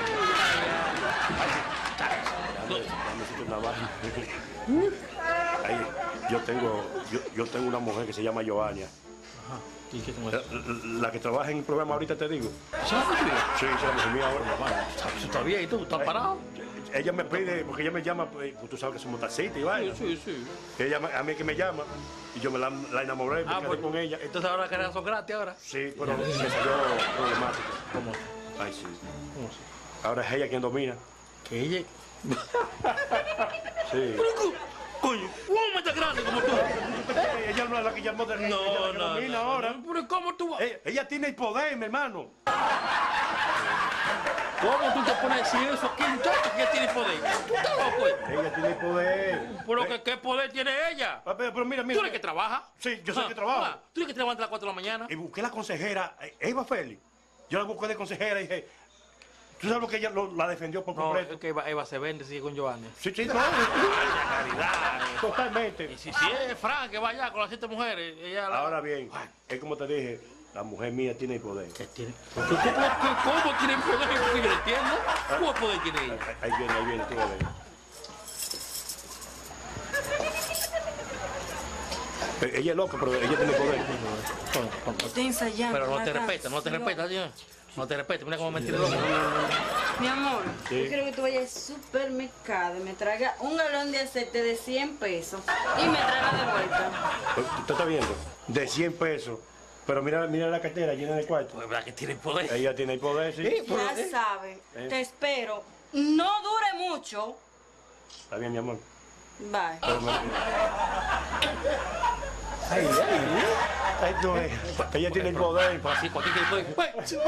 Ahí, yo tengo una mujer que se llama Giovanna. ¿Y qué con eso? La que trabaja en el programa ahorita, te digo. ¿Se la mujer mía? Sí, se la mujer mía ahora. ¿Está bien? ¿Y tú? ¿Estás parado? Ella me pide, porque ella me llama, pues tú sabes que somos taxistas y vaina. Sí. Ella a mí que me llama y yo me la enamoré, me quedé con ella. Entonces ahora las carreras son gratis ahora. Sí, pero me salió problemática. ¿Cómo? Ay, sí. Ahora es ella quien domina. ¿Que ella? Sí. Coño, un más grande como tú. Ella no es la que llamó de No, ahora. Pero ¿cómo tú vas? Ella tiene el poder, mi hermano. ¿Cómo tú te pones a decir eso aquí, muchacho, que ella tiene poder? ¿Tú estás loco? Ella tiene el poder. ¿Pero qué poder tiene ella? Pero mira. ¿Tú eres que trabaja? Sí, yo soy que trabajo. ¿Tú eres que te levantas a las 4 de la mañana? Y busqué la consejera, Eva Félix. Yo la busqué de consejera y dije, ¿tú sabes lo que ella la defendió por completo? No, es que Eva se vende, sigue con Giovanni. Sí, no. Caridad. Totalmente. Y si es Fran que va allá con las 7 mujeres, ella... Ahora bien, es como te dije, la mujer mía tiene el poder. ¿Qué tiene? ¿Cómo tiene poder? Yo no entiendo. ¿Cómo poder tiene ella? Ahí viene, tú vas a ver. Ella es loca, pero ella tiene poder. Estoy ensayando. Pero no te respeta, señor. No te respeta, mira cómo me tira loco. Mi amor, Sí. yo quiero que tú vayas al supermercado y me traigas un galón de aceite de 100 pesos y me traigas de vuelta. ¿Tú estás viendo? De 100 pesos. Pero mira la cartera llena de cuarto. Pues verdad que tiene poder. Ella tiene el poder, sí. Ya sabes, te espero. No dure mucho. Está bien, mi amor. Bye. Ay, no es. Ella tiene el poder. Así, cualquier tipo de...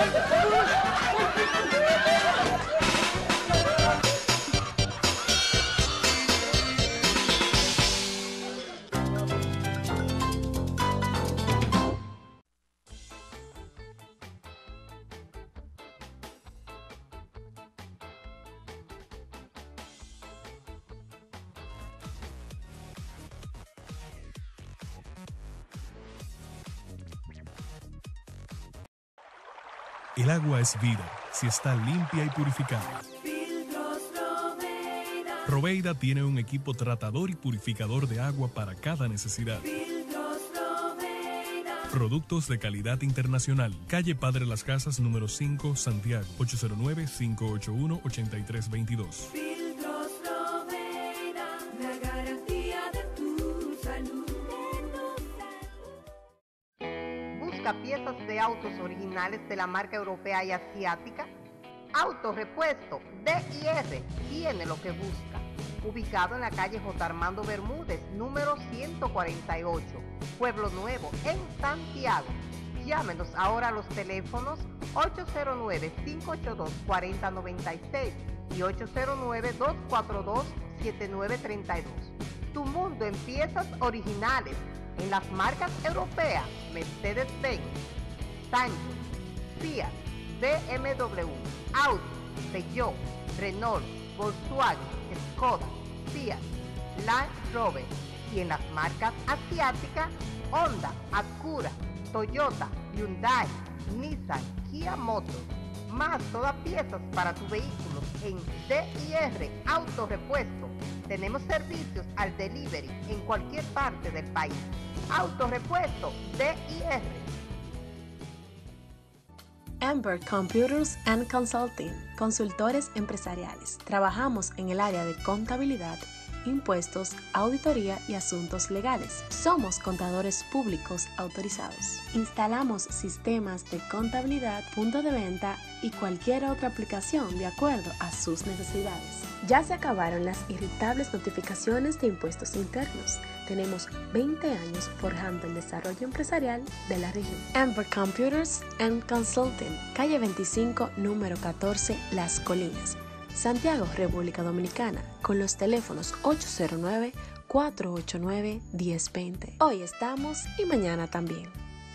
El agua es vida si está limpia y purificada. Robeida tiene un equipo tratador y purificador de agua para cada necesidad. Productos de calidad internacional. Calle Padre Las Casas, número 5, Santiago, 809-581-8322. La garantía de tu salud. Busca piezas de autos originales de la marca europea y asiática. Autorepuesto D&R tiene lo que busca. Ubicado en la calle J. Armando Bermúdez, número 148, Pueblo Nuevo, en Santiago. Llámenos ahora a los teléfonos 809-582-4096 y 809-242-7932. Tu mundo en piezas originales en las marcas europeas Mercedes-Benz, Sancho, Fiat, BMW, Audi, Peugeot, Renault, Volkswagen, Skoda, Fiat, Land Rover, y en las marcas asiáticas Honda, Acura, Toyota, Hyundai, Nissan, Kia Motors. Más todas piezas para tu vehículo en D&R Autorepuesto. Tenemos servicios al delivery en cualquier parte del país. Autorepuesto D&R. Amber Computers and Consulting, consultores empresariales. Trabajamos en el área de contabilidad, impuestos, auditoría y asuntos legales. Somos contadores públicos autorizados. Instalamos sistemas de contabilidad, punto de venta y cualquier otra aplicación de acuerdo a sus necesidades. Ya se acabaron las irritables notificaciones de impuestos internos. Tenemos 20 años forjando el desarrollo empresarial de la región. Amber Computers and Consulting, calle 25, número 14, Las Colinas, Santiago, República Dominicana, con los teléfonos 809-489-1020. Hoy estamos y mañana también.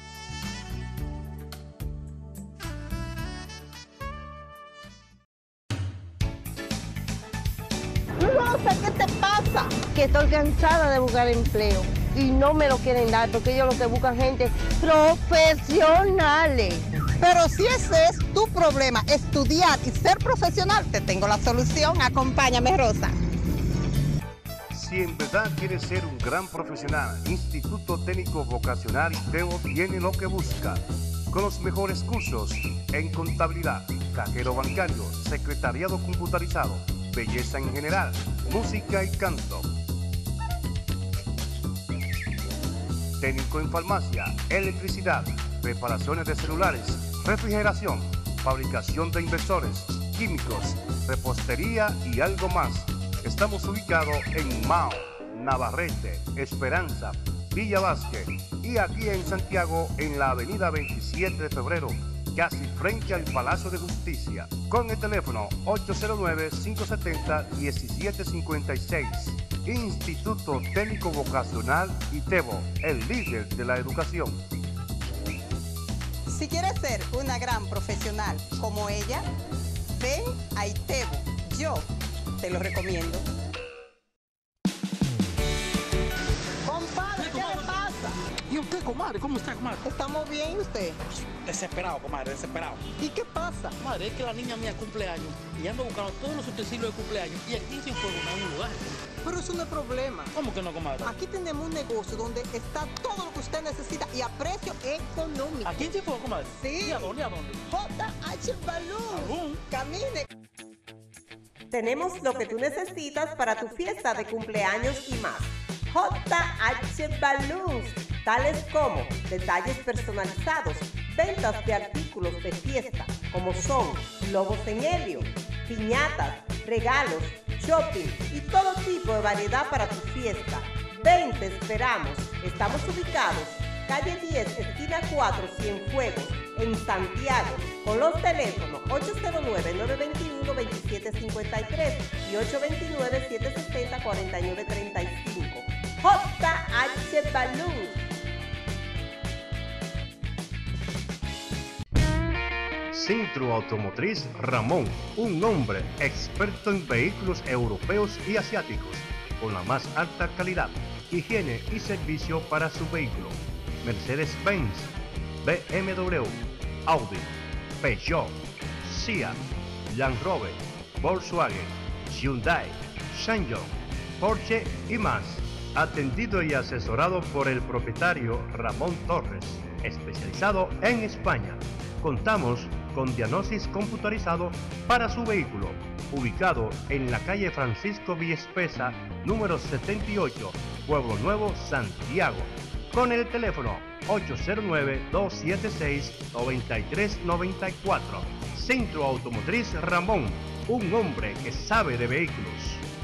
Rosa, ¿qué te pasa? Que estoy cansada de buscar empleo y no me lo quieren dar porque ellos lo que buscan gente profesionales. Pero si ese es tu problema, estudiar y ser profesional, te tengo la solución. Acompáñame, Rosa. Si en verdad quieres ser un gran profesional, Instituto Técnico Vocacional ITEVO tiene lo que busca. Con los mejores cursos en contabilidad, cajero bancario, secretariado computarizado, belleza en general, música y canto. Técnico en farmacia, electricidad, reparaciones de celulares, refrigeración, fabricación de inversores, químicos, repostería y algo más. Estamos ubicados en Mao, Navarrete, Esperanza, Villa Vázquez y aquí en Santiago en la avenida 27 de febrero, casi frente al Palacio de Justicia, con el teléfono 809-570-1756. Instituto Técnico Vocacional ITEVO, el líder de la educación. Si quieres ser una gran profesional como ella, ven a ITEVO. Yo te lo recomiendo. Compadre, ¿qué le pasa? ¿Y usted, comadre? ¿Cómo está, comadre? ¿Estamos bien, usted? Desesperado, comadre, desesperado. ¿Y qué pasa? Comadre, es que la niña mía cumple años y ando buscando todos los utensilios de cumpleaños y aquí sin fuego no hay un lugar. Pero eso no es problema. ¿Cómo que no, comadre? Aquí tenemos un negocio donde está todo lo que usted necesita y a precio económico. ¿Aquí en Cienfuegos, comadre? Sí. ¿Y a dónde? ¿A dónde? JH Balloon. Camine. Tenemos lo que tú necesitas para tu fiesta de cumpleaños y más. JH Balloons, tales como detalles personalizados, ventas de artículos de fiesta, como son globos en helio, piñatas, regalos, shopping y todo tipo de variedad para tu fiesta. Ven, te esperamos. Estamos ubicados calle 10, esquina 4, Cienfuegos, en Santiago, con los teléfonos 809-921-2753 y 829-760-4935. JH Balloon. Centro Automotriz Ramón, un hombre experto en vehículos europeos y asiáticos, con la más alta calidad, higiene y servicio para su vehículo. Mercedes-Benz, BMW, Audi, Peugeot, Seat, Land Rover, Volkswagen, Hyundai, Ssangyong, Porsche y más. Atendido y asesorado por el propietario Ramón Torres, especializado en España. Contamos con diagnosis computarizado para su vehículo, ubicado en la calle Francisco Villespesa, número 78, Pueblo Nuevo, Santiago, con el teléfono 809-276-9394. Centro Automotriz Ramón, un hombre que sabe de vehículos.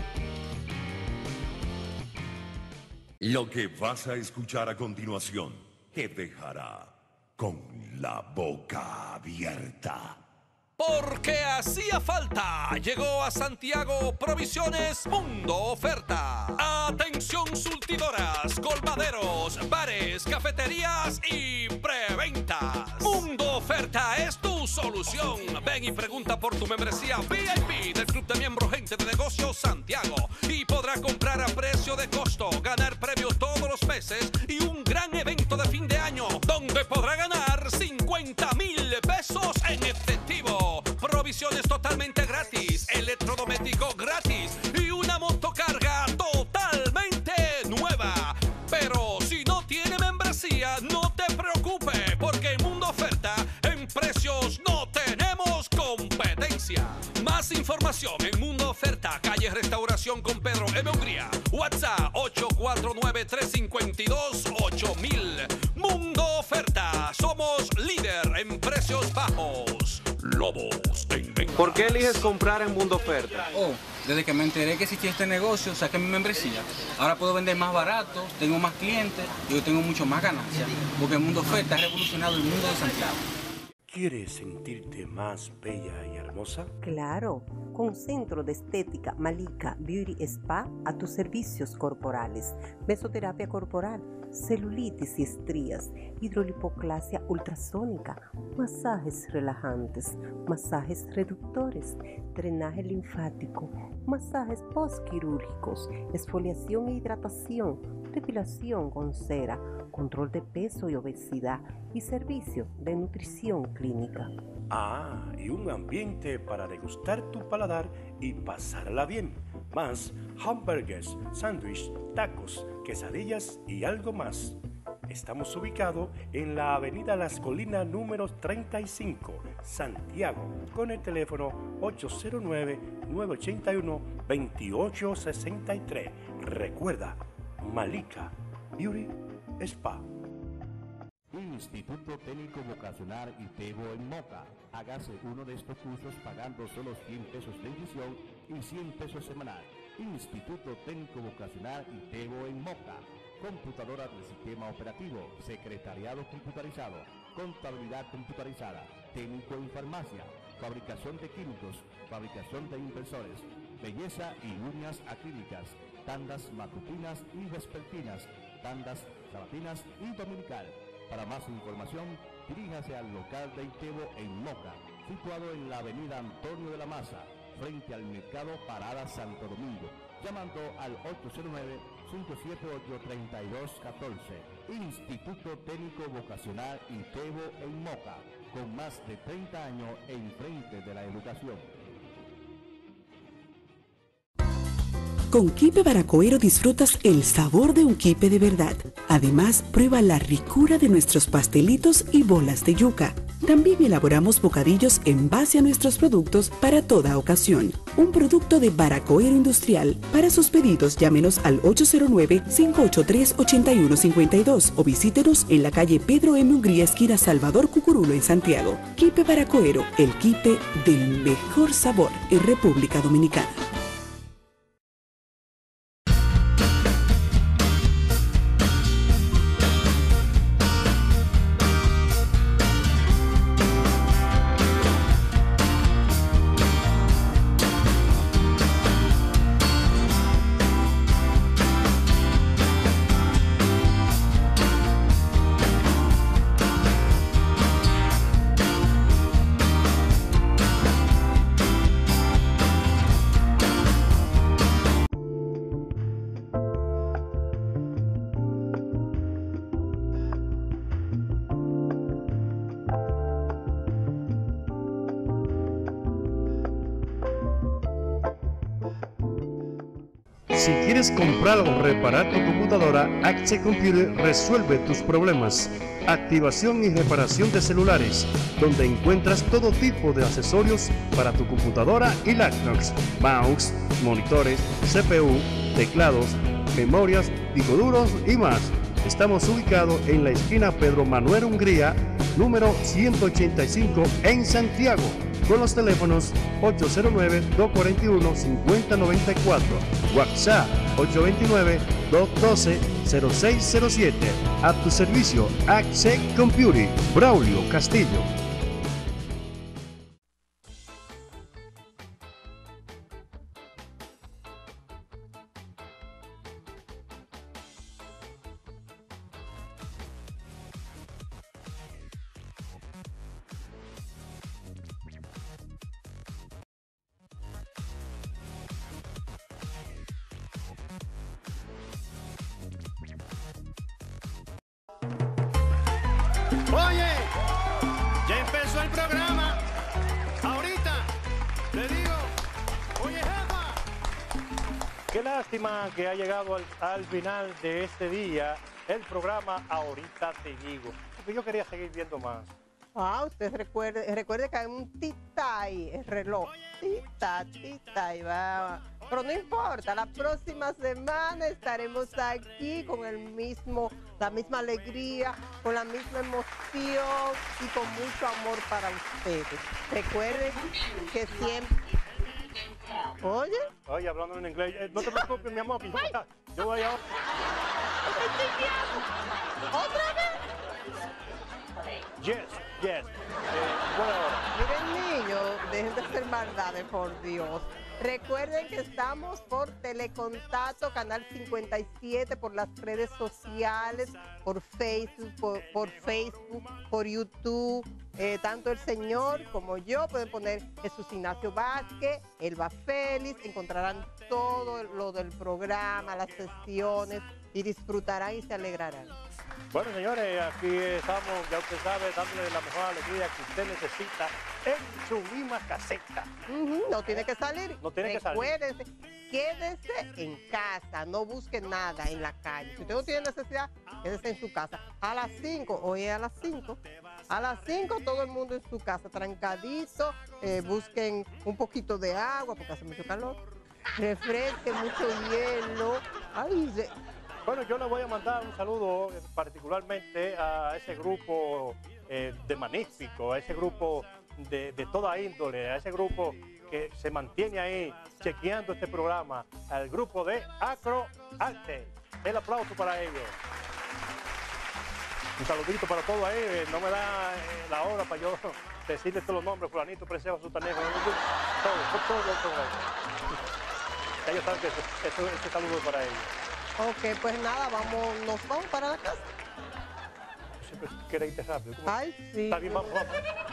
Lo que vas a escuchar a continuación te dejará con la boca abierta. Porque hacía falta, llegó a Santiago Provisiones Mundo Oferta. Atención surtidoras, colmaderos, bares, cafeterías y preventas. Mundo Oferta es tu solución. Ven y pregunta por tu membresía VIP del Club de Miembros Gente de Negocios Santiago y podrá comprar a precio de costo, ganar premios todos los meses y un gran evento de fin de año donde podrá ganar 50,000 pesos en efectivo. Provisiones totalmente gratis, electrodoméstico gratis y una motocarga totalmente nueva. Pero si no tiene membresía, no te preocupes, porque en Mundo Oferta, en precios no tenemos competencia. Más información en Mundo Oferta, calle Restauración con Pedro M. Hungría. WhatsApp 849-352-8000. Mundo Oferta, somos líder en precios bajos. Lobos en ventas. ¿Por qué eliges comprar en Mundo Oferta? Oh, desde que me enteré que existía este negocio, saqué mi membresía. Ahora puedo vender más barato, tengo más clientes y yo tengo mucho más ganancias. Porque el Mundo Oferta ha revolucionado el mundo de Santiago. ¿Quieres sentirte más bella y hermosa? Claro, con Centro de Estética Malika Beauty Spa a tus servicios corporales, mesoterapia corporal, celulitis y estrías, hidrolipoclasia ultrasónica, masajes relajantes, masajes reductores, drenaje linfático, masajes postquirúrgicos, exfoliación e hidratación, depilación con cera, control de peso y obesidad y servicio de nutrición clínica. Ah, y un ambiente para degustar tu paladar y pasarla bien. Más hamburgues, sándwich, tacos, quesadillas y algo más. Estamos ubicados en la avenida Las Colinas número 35, Santiago, con el teléfono 809-981-2863. Recuerda, Malika Beauty Spa. Instituto Técnico Vocacional ITEVO en Moca. Hágase uno de estos cursos pagando solo 100 pesos de inscripción y 100 pesos semanal. Instituto Técnico Vocacional ITEVO en Moca. Computadora del sistema operativo, secretariado computarizado, contabilidad computarizada, técnico en farmacia, fabricación de químicos, fabricación de impresores, belleza y uñas acrílicas, tandas matutinas y vespertinas, tandas sabatinas y dominical. Para más información, diríjase al local de ITEVO en Moca, situado en la avenida Antonio de la Maza, frente al Mercado Parada Santo Domingo, llamando al 809-578-3214. Instituto Técnico Vocacional ITEVO en Moca, con más de 30 años en frente de la educación. Con Quipe Baracoero disfrutas el sabor de un quipe de verdad. Además, prueba la ricura de nuestros pastelitos y bolas de yuca. También elaboramos bocadillos en base a nuestros productos para toda ocasión. Un producto de Baracoero Industrial. Para sus pedidos, llámenos al 809-583-8152 o visítenos en la calle Pedro M. Ungría, esquina Salvador Cucurulo en Santiago. Quipe Baracoero, el quipe del mejor sabor en República Dominicana. Si quieres comprar o reparar tu computadora, Axe Computer resuelve tus problemas. Activación y reparación de celulares, donde encuentras todo tipo de accesorios para tu computadora y laptops, mouse, monitores, CPU, teclados, memorias, discos duros y más. Estamos ubicados en la esquina Pedro Manuel Ungría, número 185 en Santiago, con los teléfonos 809-241-5094, WhatsApp 829-212-0607. A tu servicio, Axe Computing, Braulio Castillo. Oye, ya empezó el programa. Ahorita te digo, oye jefa. Qué lástima que ha llegado al final de este día el programa Ahorita Te Digo, porque yo quería seguir viendo más. Ah, usted recuerde que hay un tita ahí, el reloj. Tita, y va. Pero no importa, la próxima semana estaremos aquí con la misma alegría, con la misma emoción y con mucho amor para ustedes. Recuerden que siempre... Oye, hablando en inglés, no te preocupes, mi amor, yo voy a... ¿Otra vez? Yes. Miren, niños, dejen de hacer maldades, por Dios. Recuerden que estamos por Telecontacto, Canal 57, por las redes sociales, por Facebook, por YouTube. Tanto el señor como yo pueden poner Jesús Ignacio Vázquez, Elba Félix, encontrarán todo lo del programa, las sesiones, y disfrutarán y se alegrarán. Bueno, señores, aquí estamos, ya usted sabe, dándole la mejor alegría que usted necesita en su misma caseta. No tiene que salir. No tiene que salir. Recuérdense, quédese en casa, no busque nada en la calle. Si usted no tiene necesidad, quédese en su casa. A las 5, hoy es a las 5. A las 5 todo el mundo en su casa, trancadito, busquen un poquito de agua porque hace mucho calor. Refresquen mucho hielo. Ay, Bueno, yo le voy a mandar un saludo particularmente a ese grupo de Magnífico, a ese grupo de toda índole, a ese grupo que se mantiene ahí chequeando este programa, al grupo de Acroarte. El aplauso para ellos. Un saludito para todos ahí, no me da la hora para yo decirle todos los nombres, fulanito, Preseo, Sutanejo, todo. Ellos saben que este saludo es para ellos. Ok, pues nada, nos vamos para la casa. Siempre queréis irte rápido. Ay, sí. Está bien, vamos.